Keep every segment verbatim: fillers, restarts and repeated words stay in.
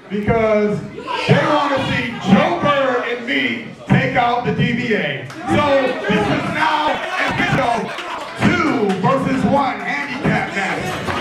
because they want to see Joe Byrd and me take out the D V A. So this is now official two versus one handicap match.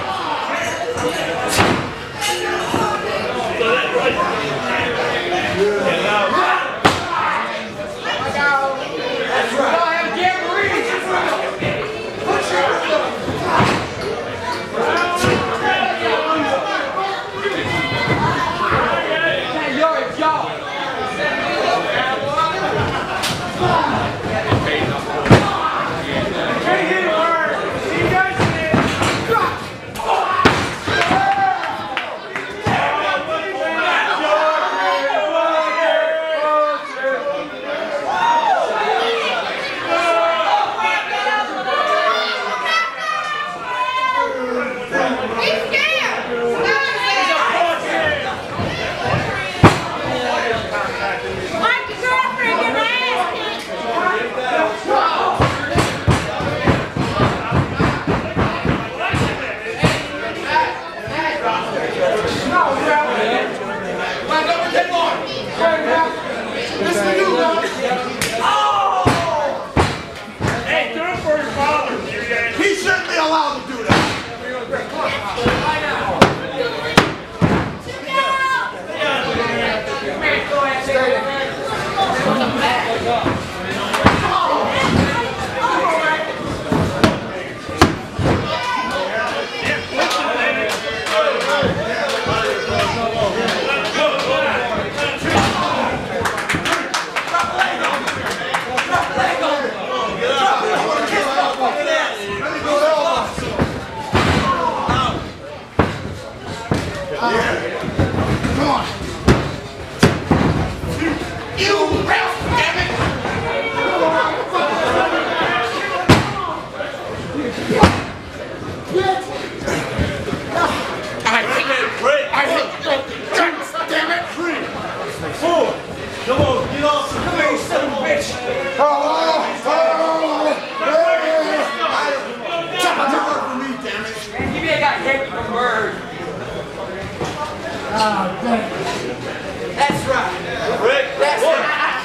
That's right. Rick, that's right.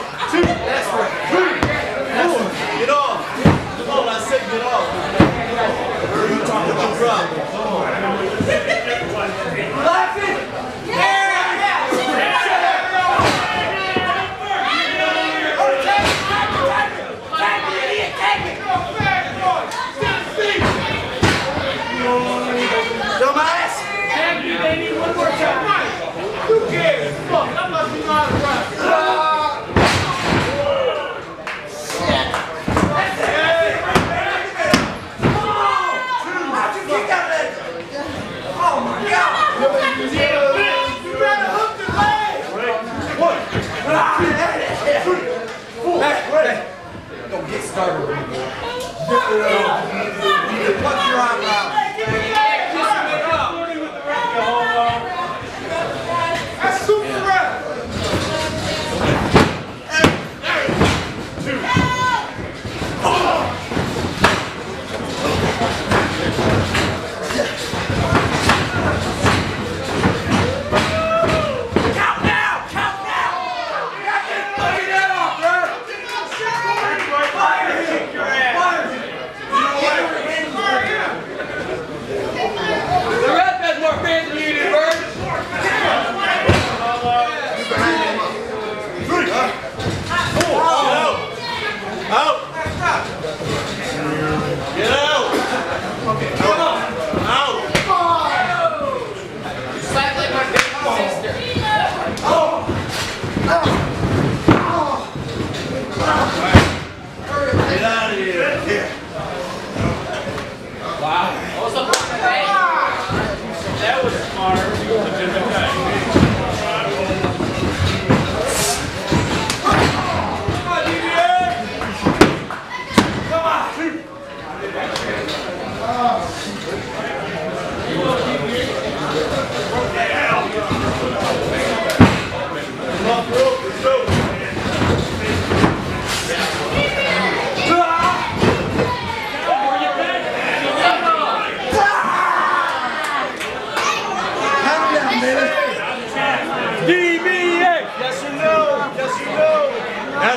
That's right. Get off. Come on, I said get off. What are you talking about? Drop. Come on. Laughing? Yeah. Dumbass. They need one more time. Who cares? Fuck, that must be my right. Shit. That's it. Come on. How'd you kick out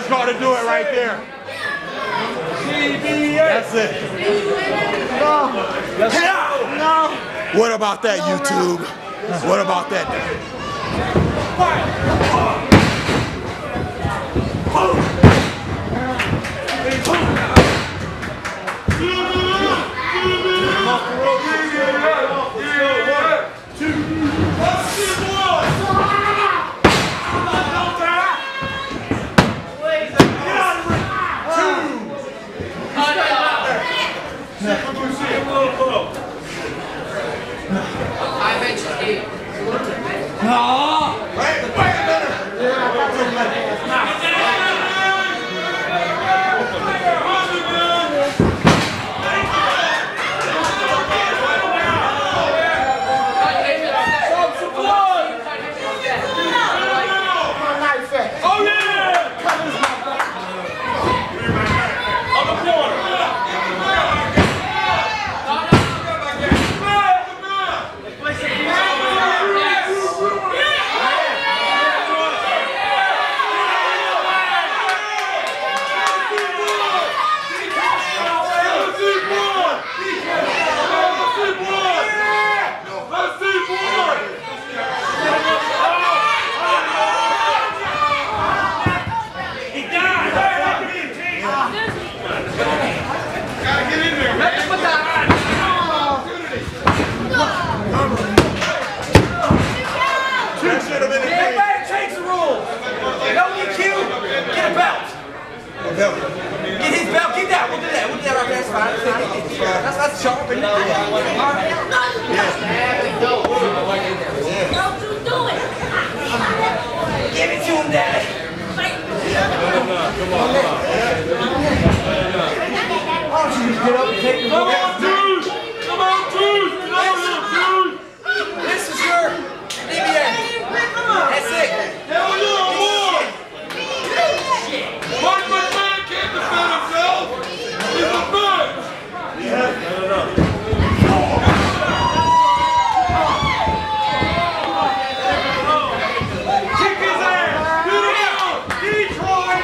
That's got to do it right there. That's it. No. No. What about that, YouTube? What about that? Get his belt, get that, we'll do that, we'll do that right there, that's fine, that's fine. That's, that's sharp, isn't it? Yeah. Don't you do it! Give it to him, Daddy! Come on, come on, come on. Why don't you just get up and take the ball? Come on, dude! Come on, dude! Come on, dude! This is your D V A. That's it. Hell yeah, boy! Mark McMahon can't defend himself. He's a bitch. Yeah, no, no, no. Kick his ass. Get it out. Detroit.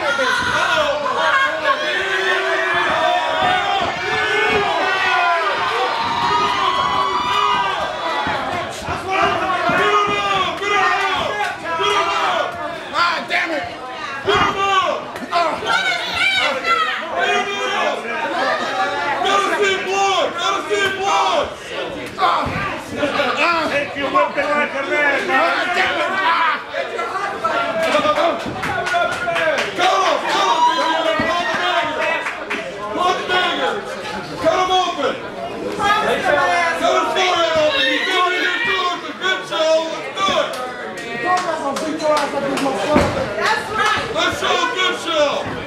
That's what I'm talking about. Get him up. Get him up. Get him up. Ah, damn it. Get him up. Take your whipping like a man, man. Go! Go! Plug the dagger! Cut him open! Cut his forehead open! He's doing it, he's doing it! It's a good show! Let's do it! That's right! Let's show a good show!